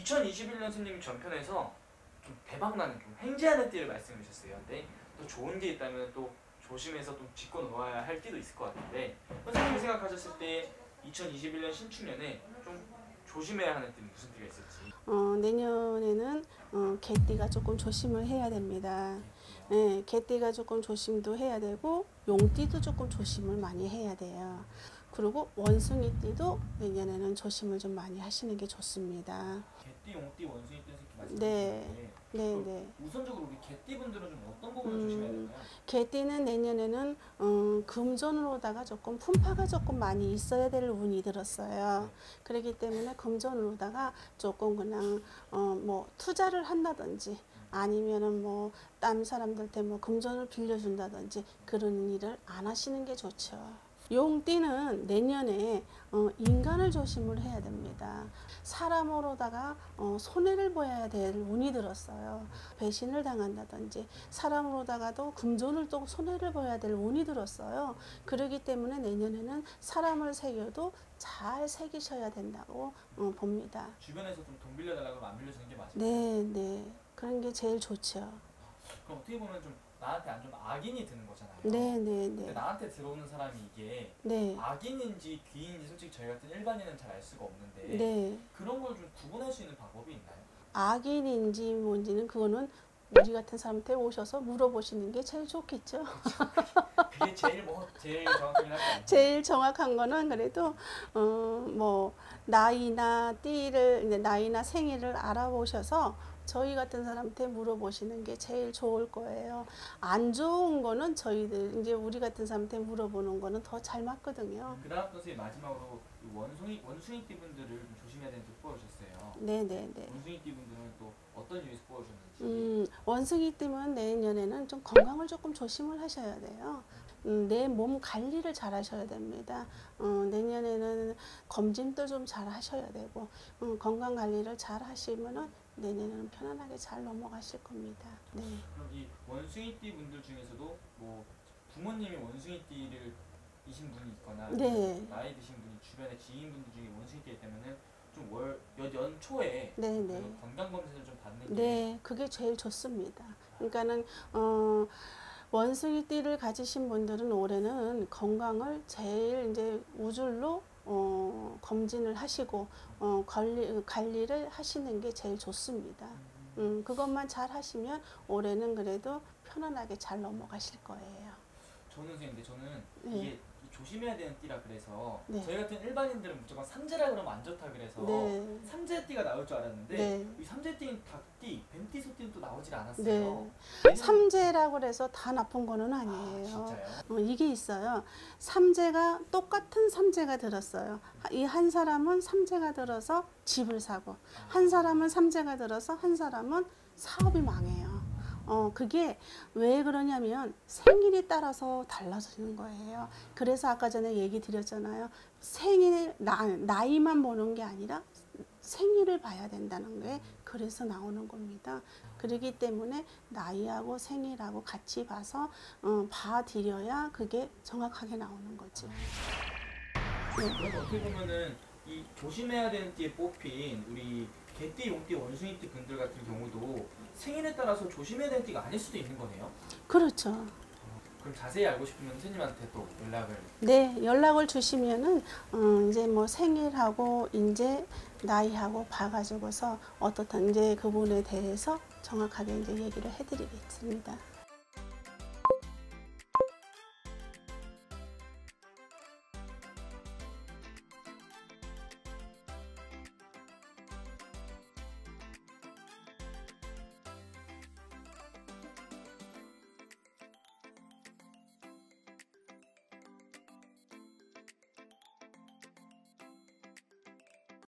2021년 스님이 전편에서 좀 대박나는 좀 횡재하는 띠를 말씀해 주셨어요. 근데 또 좋은 게 있다면 또 조심해서 좀 짚고 놓아야 할 띠도 있을 것 같은데, 선생님이 생각하셨을 때 2021년 신축년에 좀 조심해야 하는 띠는 무슨 띠가 있을지? 내년에는 개띠가 조금 조심을 해야 됩니다. 네, 개띠가 조금 조심도 해야 되고 용띠도 조금 조심을 많이 해야 돼요. 그리고 원숭이띠도 내년에는 조심을 좀 많이 하시는 게 좋습니다. 개띠, 용띠, 원숭이 띠 이렇게 네, 말씀하셨는데, 네. 우선적으로 우리 개띠 분들은 좀 어떤 부분을 조심해야 될까요? 개띠는 내년에는 금전으로다가 조금 풍파가 조금 많이 있어야 될 운이 들었어요. 그렇기 때문에 금전으로다가 조금 그냥 뭐 투자를 한다든지 아니면은 뭐 다른 사람들한테 뭐 금전을 빌려준다든지 그런 일을 안 하시는 게 좋죠. 용띠는 내년에 인간을 조심을 해야 됩니다. 사람으로다가 손해를 보여야 될 운이 들었어요. 배신을 당한다든지 사람으로다가도 금전을 또 손해를 보여야 될 운이 들었어요. 그렇기 때문에 내년에는 사람을 새겨도 잘 새기셔야 된다고 봅니다. 주변에서 좀 돈 빌려달라고 하면 안 빌려주는 게 맞아요? 네, 네. 그런 게 제일 좋죠. 그럼 어떻게 보면 좀 나한테 안 좀 악인이 드는 거잖아요. 네, 네, 근데 네. 나한테 들어오는 사람이 이게 네. 악인인지 귀인인지 솔직히 저희 같은 일반인은 잘 알 수가 없는데, 네. 그런 걸 좀 구분할 수 있는 방법이 있나요? 악인인지 뭔지는 그거는 우리 같은 사람한테 오셔서 물어보시는 게 제일 좋겠죠. 그게 제일 정확하긴 하죠. 제일 정확한 거는 그래도 뭐 나이나 띠를 나이나 생일을 알아보셔서 저희 같은 사람한테 물어보시는 게 제일 좋을 거예요. 안 좋은 거는 저희들 이제 우리 같은 사람한테 물어보는 거는 더 잘 맞거든요. 그다음 선생님 마지막으로 원숭이띠 분들을 좀 조심해야 되는 데 뽑아주셨어요. 네네네. 원숭이띠 분들은 또 어떤 이유에서 뽑아주셨는지. 원숭이띠면 내년에는 좀 건강을 조금 조심을 하셔야 돼요. 내 몸 관리를 잘 하셔야 됩니다. 내년에는 검진도 좀 잘 하셔야 되고 건강 관리를 잘 하시면은 내년에는 편안하게 잘 넘어가실 겁니다. 네. 그럼 이 원숭이띠 분들 중에서도 뭐 부모님이 원숭이띠를 이신 분이 있거나 네. 나이 드신 분이 주변에 지인분들 중에 원숭이띠 때문에는 좀 연초에 네. 건강 검진을 좀 받는 게. 네, 그게 제일 좋습니다. 그러니까는 원숭이띠를 가지신 분들은 올해는 건강을 제일 이제 우줄로 검진을 하시고 관리를 하시는 게 제일 좋습니다. 그것만 잘 하시면 올해는 그래도 편안하게 잘 넘어가실 거예요. 저는 선생님, 저는 네. 이게 조심해야 되는 띠라 그래서 네. 저희 같은 일반인들은 무조건 삼재라 그러면 안 좋다 그래서 네. 삼재띠가 나올 줄 알았는데 네. 이 삼재띠는 닭띠, 뱀띠, 소띠는 또 나오질 않았어요. 네. 삼재라고 해서 다 나쁜 거는 아니에요. 진짜요? 이게 있어요. 삼재가 똑같은 삼재가 들었어요. 이 한 사람은 삼재가 들어서 집을 사고 한 사람은 삼재가 들어서 한 사람은 사업이 망해요. 그게 왜 그러냐면 생일에 따라서 달라지는 거예요. 그래서 아까 전에 얘기 드렸잖아요. 생일, 나이만 보는 게 아니라 생일을 봐야 된다는 게 그래서 나오는 겁니다. 그렇기 때문에 나이하고 생일하고 같이 봐서 봐드려야 그게 정확하게 나오는 거죠. 그럼 어떻게 보면은 이 조심해야 되는 띠에 뽑힌 우리 개띠, 용띠, 원숭이띠 분들 같은 경우도 생일에 따라서 조심해야 되는 띠가 아닐 수도 있는 거네요. 그렇죠. 그럼 자세히 알고 싶으면 선생님한테 또 연락을. 네, 연락을 주시면은 이제 뭐 생일하고 이제 나이하고 봐가지고서 어떻든 이제 그 부분에 대해서 정확하게 이제 얘기를 해드리겠습니다.